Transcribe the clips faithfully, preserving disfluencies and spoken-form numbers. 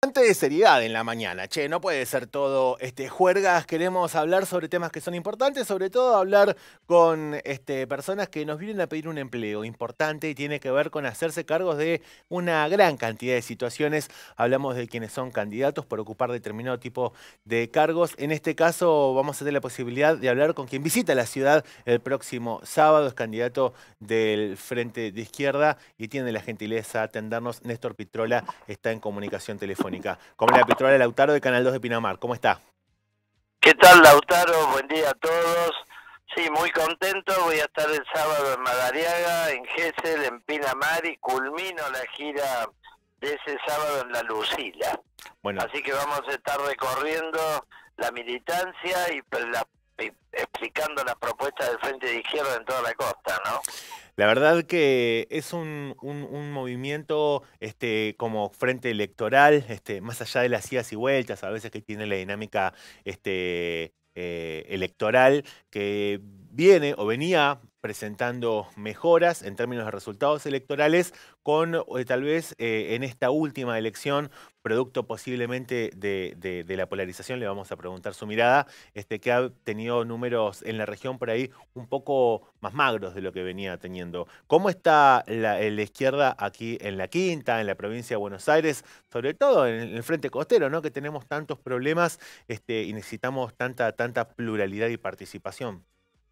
Bastante de seriedad en la mañana, che, no puede ser todo este, juergas, queremos hablar sobre temas que son importantes, sobre todo hablar con este, personas que nos vienen a pedir un empleo importante y tiene que ver con hacerse cargos de una gran cantidad de situaciones. Hablamos de quienes son candidatos por ocupar determinado tipo de cargos. En este caso vamos a tener la posibilidad de hablar con quien visita la ciudad el próximo sábado, es candidato del Frente de Izquierda y tiene la gentileza de atendernos. Néstor Pitrola está en comunicación telefónica. Como la Pitrola Lautaro de Canal dos de Pinamar. ¿Cómo está? ¿Qué tal, Lautaro? Buen día a todos. Sí, muy contento. Voy a estar el sábado en Madariaga, en Gesell, en Pinamar y culmino la gira de ese sábado en La Lucila. Bueno. Así que vamos a estar recorriendo la militancia y, la, y explicando las propuestas del Frente de Izquierda en toda la costa, ¿no? La verdad que es un, un, un movimiento este, como frente electoral, este, más allá de las idas y vueltas, a veces que tiene la dinámica este, eh, electoral, que viene o venía presentando mejoras en términos de resultados electorales con eh, tal vez eh, en esta última elección, producto posiblemente de, de, de la polarización, le vamos a preguntar su mirada, este, que ha tenido números en la región por ahí un poco más magros de lo que venía teniendo. ¿Cómo está la, la izquierda aquí en La Quinta, en la provincia de Buenos Aires, sobre todo en el frente costero, ¿no? Que tenemos tantos problemas este, y necesitamos tanta, tanta pluralidad y participación?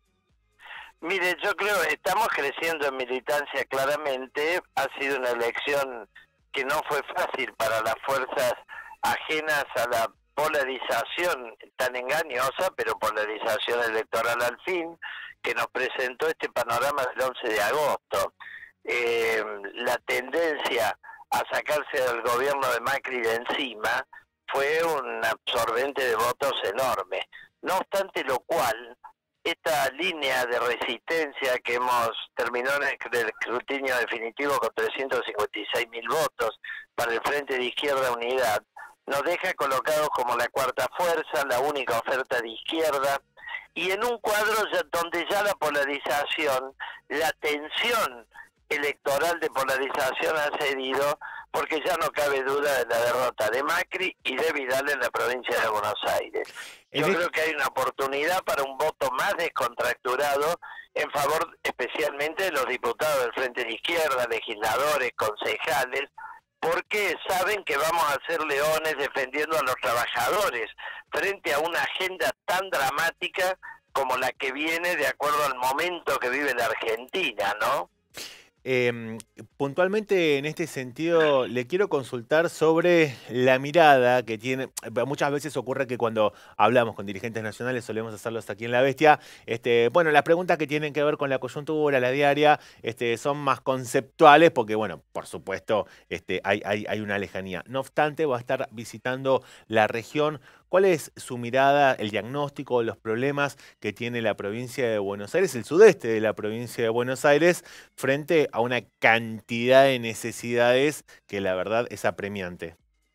Mire, yo creo que estamos creciendo en militancia claramente. Ha sido una elección que no fue fácil para las fuerzas ajenas a la polarización tan engañosa, pero polarización electoral al fin, que nos presentó este panorama del once de agosto. Eh, la tendencia a sacarse del gobierno de Macri de encima fue un absorbente de votos enorme. No obstante lo cual, esta línea de resistencia que hemos terminado en el escrutinio definitivo con trescientos cincuenta y seis mil votos para el Frente de Izquierda Unidad, nos deja colocados como la cuarta fuerza, la única oferta de izquierda, y en un cuadro ya, donde ya la polarización, la tensión electoral de polarización ha cedido, porque ya no cabe duda de la derrota de Macri y de Vidal en la provincia de Buenos Aires. Yo el... creo que hay una oportunidad para un voto más descontracturado en favor especialmente de los diputados del Frente de Izquierda, legisladores, concejales, porque saben que vamos a ser leones defendiendo a los trabajadores frente a una agenda tan dramática como la que viene de acuerdo al momento que vive la Argentina, ¿no? Eh, puntualmente en este sentido le quiero consultar sobre la mirada que tiene. Muchas veces ocurre que cuando hablamos con dirigentes nacionales, solemos hacerlos aquí en La Bestia, este, bueno, las preguntas que tienen que ver con la coyuntura, la diaria, este, son más conceptuales porque, bueno, por supuesto, este, hay, hay, hay una lejanía. No obstante, va a estar visitando la región. ¿Cuál es su mirada, el diagnóstico, los problemas que tiene la provincia de Buenos Aires, el sudeste de la provincia de Buenos Aires, frente a una cantidad de necesidades que la verdad es apremiante?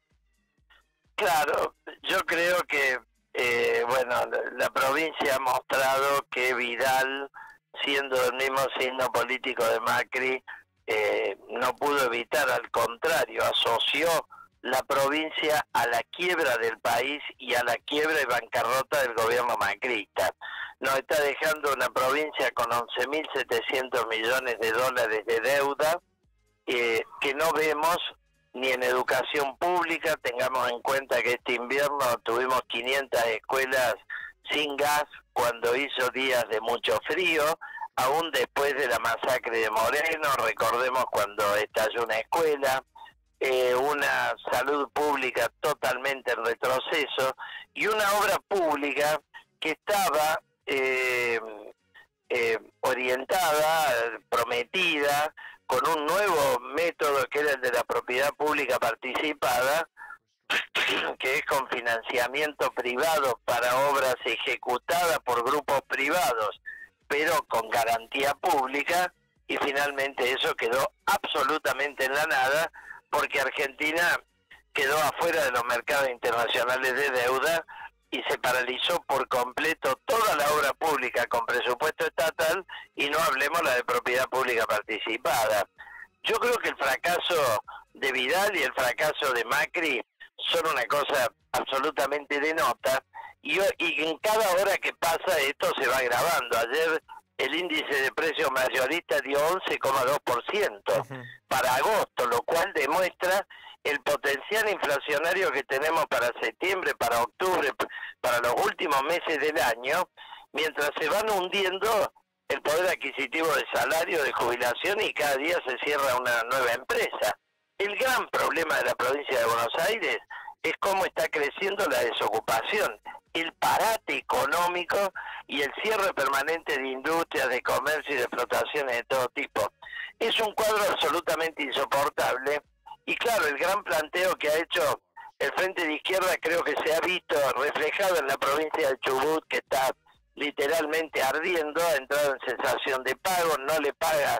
Claro, yo creo que, eh, bueno, la provincia ha mostrado que Vidal, siendo del mismo signo político de Macri, eh, no pudo evitar, al contrario, asoció la provincia a la quiebra del país y a la quiebra y bancarrota del gobierno macrista. Nos está dejando una provincia con once mil setecientos millones de dólares de deuda, eh, que no vemos ni en educación pública. Tengamos en cuenta que este invierno tuvimos quinientas escuelas sin gas cuando hizo días de mucho frío, aún después de la masacre de Moreno, recordemos cuando estalló una escuela. Eh, una salud pública totalmente en retroceso y una obra pública que estaba eh, eh, orientada, prometida, con un nuevo método que era el de la propiedad pública participada, que es con financiamiento privado para obras ejecutadas por grupos privados, pero con garantía pública, y finalmente eso quedó absolutamente en la nada, porque Argentina quedó afuera de los mercados internacionales de deuda y se paralizó por completo toda la obra pública con presupuesto estatal, y no hablemos la de propiedad pública participada. Yo creo que el fracaso de Vidal y el fracaso de Macri son una cosa absolutamente de nota, y, y en cada hora que pasa esto se va agravando. Ayer el índice de precios mayorista dio once coma dos por ciento uh-huh. para agosto, lo cual demuestra el potencial inflacionario que tenemos para septiembre, para octubre, para los últimos meses del año, mientras se van hundiendo el poder adquisitivo de salario, de jubilación, y cada día se cierra una nueva empresa. El gran problema de la provincia de Buenos Aires es cómo está creciendo la desocupación, el parate económico y el cierre permanente de industrias, de comercio y de explotaciones de todo tipo. Es un cuadro absolutamente insoportable, y claro, el gran planteo que ha hecho el Frente de Izquierda creo que se ha visto reflejado en la provincia de Chubut, que está literalmente ardiendo, ha entrado en cesación de pago, no le paga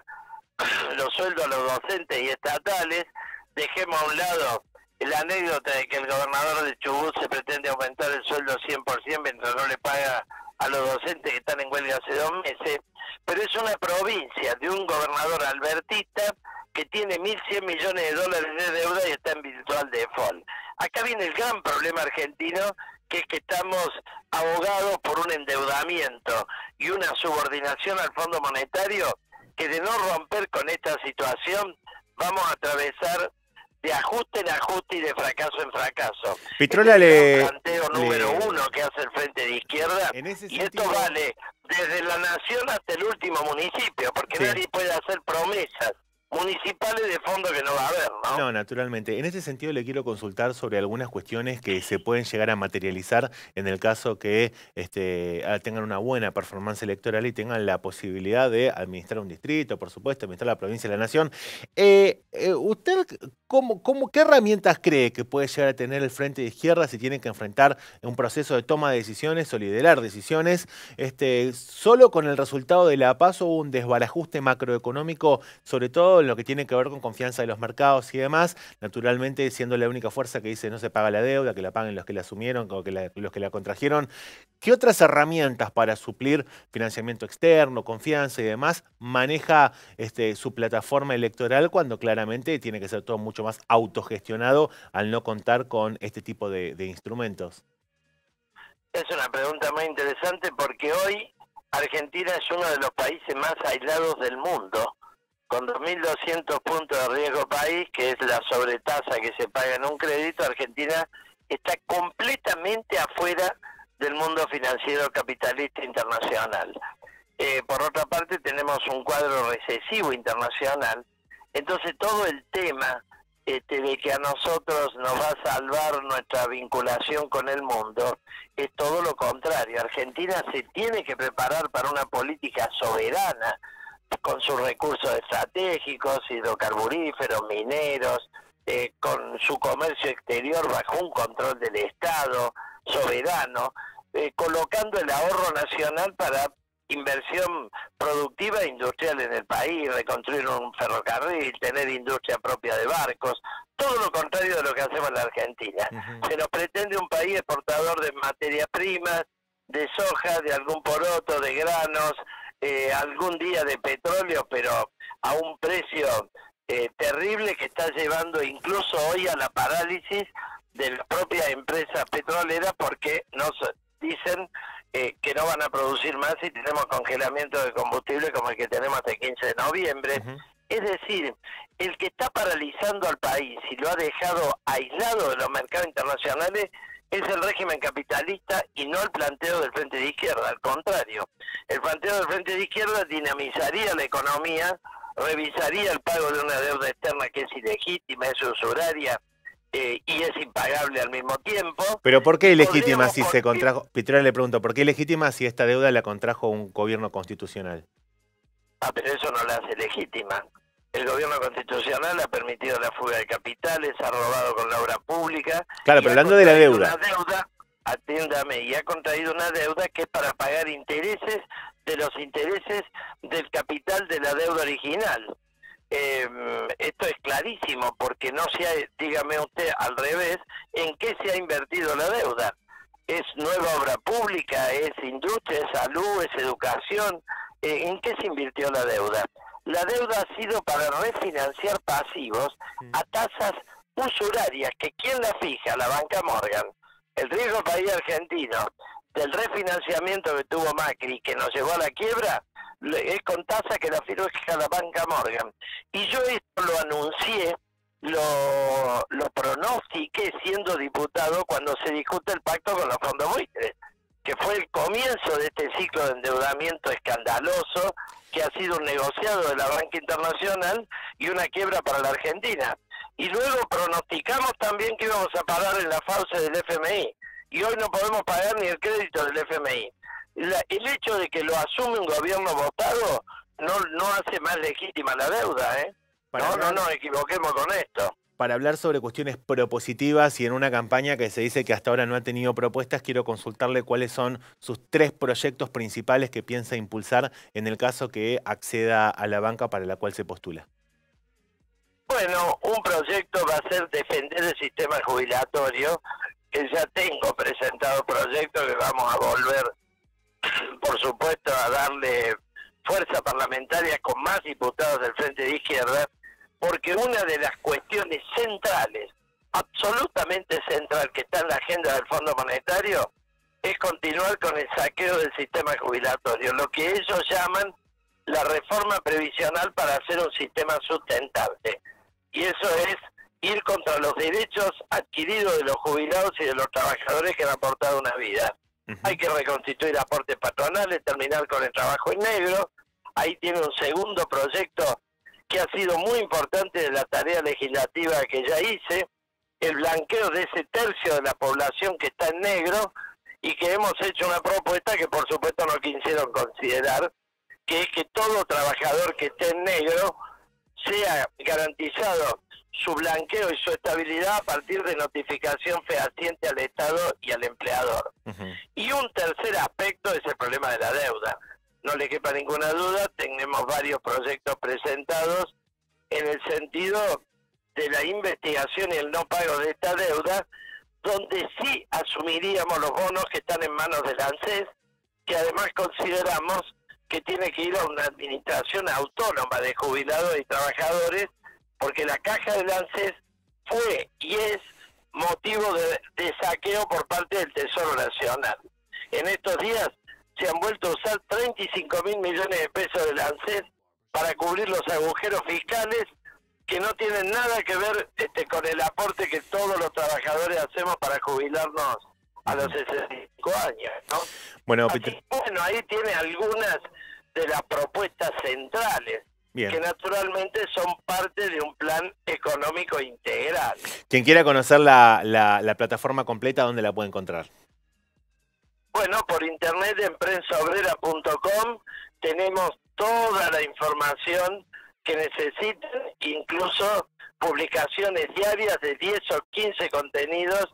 los sueldos a los docentes y estatales. Dejemos a un lado la anécdota de que el gobernador de Chubut se pretende aumentar el sueldo cien por ciento mientras no le paga a los docentes que están en huelga hace dos meses, pero es una provincia de un gobernador albertista que tiene mil cien millones de dólares de deuda y está en virtual default. Acá viene el gran problema argentino, que es que estamos abogados por un endeudamiento y una subordinación al Fondo Monetario, que de no romper con esta situación vamos a atravesar de ajuste en ajuste y de fracaso en fracaso. Pitrola, le... Es el planteo número le... uno que hace el Frente de Izquierda, y sentido... esto vale desde la nación hasta el último municipio, porque sí. nadie puede hacer promesas municipales de fondo que no va a haber, ¿no? No, naturalmente. En ese sentido le quiero consultar sobre algunas cuestiones que se pueden llegar a materializar en el caso que este, tengan una buena performance electoral y tengan la posibilidad de administrar un distrito, por supuesto, administrar la provincia y la nación. Eh, eh, ¿Usted cómo, cómo, qué herramientas cree que puede llegar a tener el Frente de Izquierda si tiene que enfrentar un proceso de toma de decisiones o liderar decisiones? Este, solo con el resultado de la PASO hubo un desbarajuste macroeconómico, sobre todo en lo que tiene que ver con confianza de los mercados y demás, naturalmente siendo la única fuerza que dice no se paga la deuda, que la paguen los que la asumieron o que la, los que la contrajeron. ¿Qué otras herramientas para suplir financiamiento externo, confianza y demás maneja este, su plataforma electoral cuando claramente tiene que ser todo mucho más autogestionado al no contar con este tipo de, de instrumentos? Es una pregunta muy interesante, porque hoy Argentina es uno de los países más aislados del mundo, con dos mil doscientos puntos de riesgo país, que es la sobretasa que se paga en un crédito. Argentina está completamente afuera del mundo financiero capitalista internacional. Eh, por otra parte, tenemos un cuadro recesivo internacional. Entonces, todo el tema este, de que a nosotros nos va a salvar nuestra vinculación con el mundo es todo lo contrario. Argentina se tiene que preparar para una política soberana, con sus recursos estratégicos, hidrocarburíferos, mineros, eh, con su comercio exterior bajo un control del Estado, soberano, eh, colocando el ahorro nacional para inversión productiva e industrial en el país, reconstruir un ferrocarril, tener industria propia de barcos, todo lo contrario de lo que hacemos en la Argentina. Uh-huh. Se nos pretende un país exportador de materias primas, de soja, de algún poroto, de granos, Eh, algún día de petróleo, pero a un precio eh, terrible, que está llevando incluso hoy a la parálisis de las propias empresas petroleras, porque nos dicen eh, que no van a producir más y tenemos congelamiento de combustible como el que tenemos hasta el quince de noviembre. Uh-huh. Es decir, el que está paralizando al país y lo ha dejado aislado de los mercados internacionales es el régimen capitalista y no el planteo del Frente de Izquierda. Al contrario, el planteo del Frente de Izquierda dinamizaría la economía, revisaría el pago de una deuda externa que es ilegítima, es usuraria eh, y es impagable al mismo tiempo. ¿Pero por qué ilegítima si se contrajo? Pitrola, le pregunto, ¿por qué ilegítima si esta deuda la contrajo un gobierno constitucional? Ah, pero eso no la hace legítima. El gobierno constitucional ha permitido la fuga de capitales, ha robado con la obra pública. Claro, pero hablando de la deuda. Una deuda, atiéndame, y ha contraído una deuda que es para pagar intereses de los intereses del capital de la deuda original. Eh, esto es clarísimo, porque no se ha, dígame usted al revés, ¿en qué se ha invertido la deuda? ¿Es nueva obra pública? ¿Es industria? ¿Es salud? ¿Es educación? Eh, ¿En qué se invirtió la deuda? La deuda ha sido para refinanciar pasivos a tasas usurarias, que ¿quién la fija? La banca Morgan. El riesgo país argentino del refinanciamiento que tuvo Macri, que nos llevó a la quiebra, es con tasa que la fija la banca Morgan. Y yo esto lo anuncié, lo, lo pronostiqué siendo diputado cuando se discute el pacto con los fondos buitres, que fue el comienzo de este ciclo de endeudamiento escandaloso, que ha sido un negociado de la banca internacional y una quiebra para la Argentina. Y luego pronosticamos también que íbamos a pagar en la fauce del F M I, y hoy no podemos pagar ni el crédito del F M I. La, el hecho de que lo asume un gobierno votado no, no hace más legítima la deuda, ¿eh? Para no, no nos equivoquemos con esto. Para hablar sobre cuestiones propositivas y en una campaña que se dice que hasta ahora no ha tenido propuestas, quiero consultarle cuáles son sus tres proyectos principales que piensa impulsar en el caso que acceda a la banca para la cual se postula. Bueno, un proyecto va a ser defender el sistema jubilatorio, que ya tengo presentado proyectos que vamos a volver, por supuesto, a darle fuerza parlamentaria con más diputados del Frente de Izquierda, porque una de las cuestiones centrales, absolutamente central, que está en la agenda del Fondo Monetario, es continuar con el saqueo del sistema jubilatorio, lo que ellos llaman la reforma previsional para hacer un sistema sustentable. Y eso es ir contra los derechos adquiridos de los jubilados y de los trabajadores que han aportado una vida. Uh-huh. Hay que reconstituir aportes patronales, terminar con el trabajo en negro. Ahí tiene un segundo proyecto que ha sido muy importante de la tarea legislativa que ya hice, el blanqueo de ese tercio de la población que está en negro, y que hemos hecho una propuesta que por supuesto no quisieron considerar, que es que todo trabajador que esté en negro sea garantizado su blanqueo y su estabilidad a partir de notificación fehaciente al Estado y al empleador. Uh-huh. Y un tercer aspecto es el problema de la deuda. No le quepa ninguna duda, tenemos varios proyectos presentados en el sentido de la investigación y el no pago de esta deuda, donde sí asumiríamos los bonos que están en manos del ANSES, que además consideramos que tiene que ir a una administración autónoma de jubilados y trabajadores, porque la caja del ANSES fue y es motivo de, de saqueo por parte del Tesoro Nacional. En estos días se han vuelto a usar treinta y cinco mil millones de pesos del ANSES para cubrir los agujeros fiscales que no tienen nada que ver este, con el aporte que todos los trabajadores hacemos para jubilarnos a los sesenta y cinco años, ¿no? Bueno, Así, bueno, ahí tiene algunas de las propuestas centrales. Bien. Que naturalmente son parte de un plan económico integral. Quien quiera conocer la, la, la plataforma completa, ¿dónde la puede encontrar? Bueno, por internet en prensa obrera punto com tenemos toda la información que necesiten, incluso publicaciones diarias de diez o quince contenidos.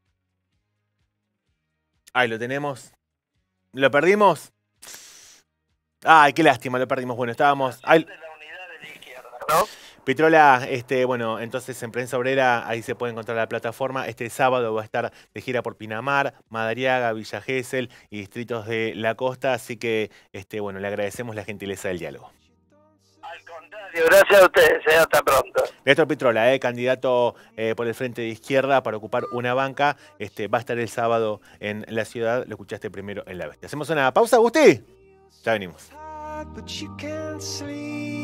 Ahí lo tenemos. ¿Lo perdimos? Ay, qué lástima, lo perdimos. Bueno, estábamos... Ahí... ¿no? Pitrola, este, bueno, entonces en Prensa Obrera ahí se puede encontrar la plataforma. Este sábado va a estar de gira por Pinamar, Madariaga, Villa Gesell y distritos de la costa, así que este, bueno, le agradecemos la gentileza del diálogo. Al contrario, gracias a ustedes, eh, hasta pronto. Néstor Pitrola, eh, candidato eh, por el Frente de Izquierda para ocupar una banca, este, va a estar el sábado en la ciudad, lo escuchaste primero en La Bestia. Hacemos una pausa, Agustín. Ya venimos.